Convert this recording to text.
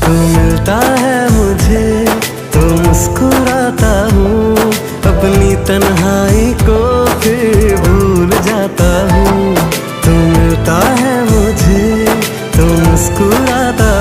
तू मिलता है मुझे तो मुस्कुराता हूँ, अपनी तन्हाई को फिर भूल जाता हूँ। तू मिलता है मुझे तो मुस्कुराता